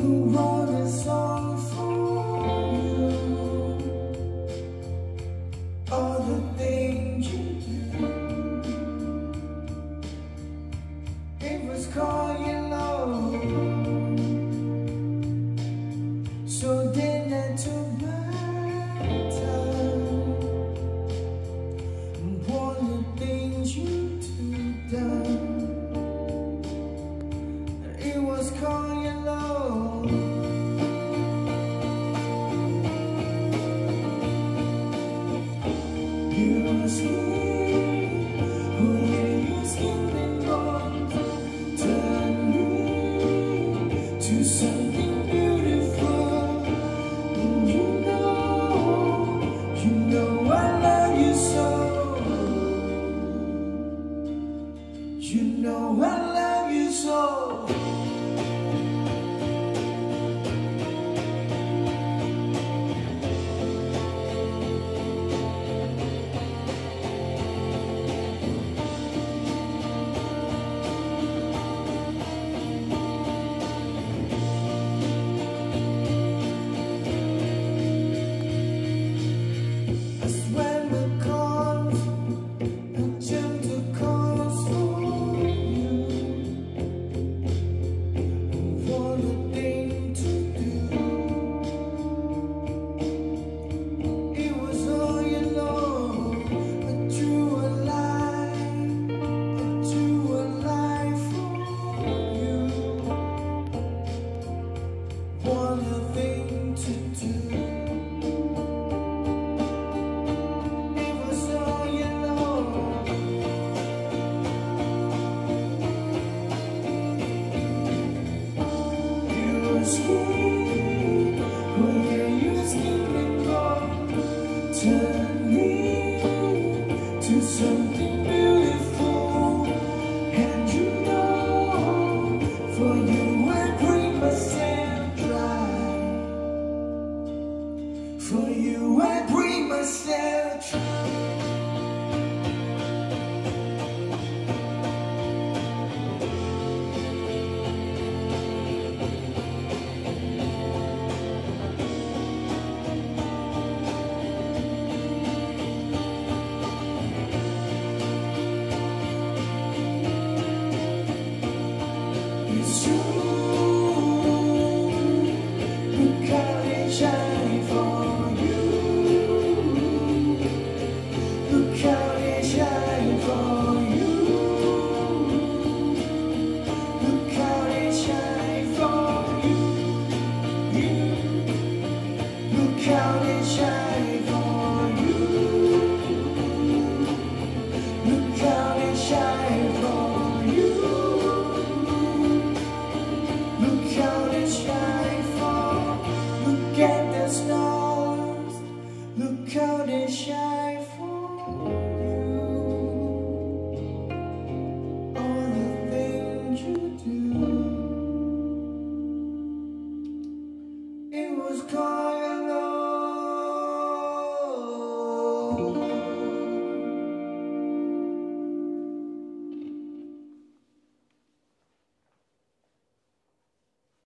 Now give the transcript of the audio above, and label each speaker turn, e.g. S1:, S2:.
S1: wrote a song for you. All the things you do, it was called your love. So then I took my time, and all the things you two done, it was called your love. Your skin, oh yeah, your skin and bones turn me to something beautiful. And you know I love you so. You know I love you so. Skin.